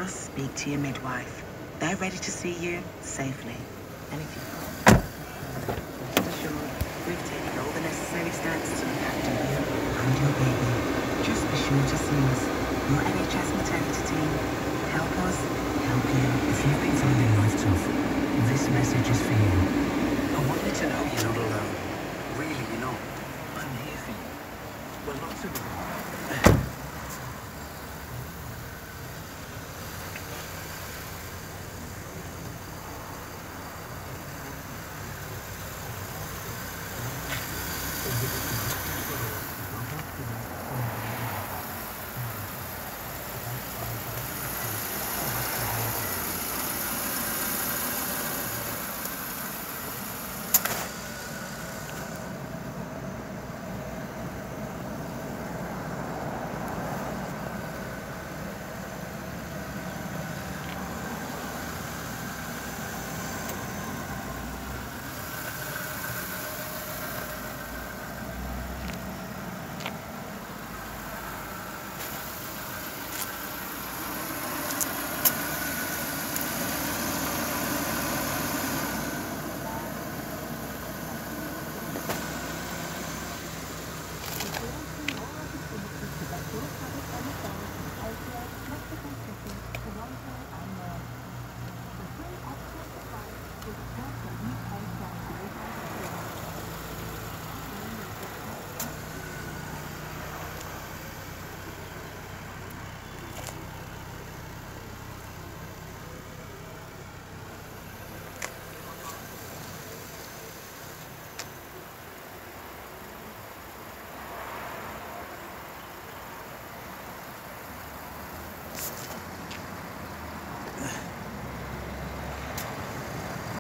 Just speak to your midwife. They're ready to see you safely. And if you've got... Rest assured, we've taken all the necessary steps to look after you and your baby. Just be sure to see us. Your NHS maternity team. Help us, help you. If you've been finding life tough, this message is for you.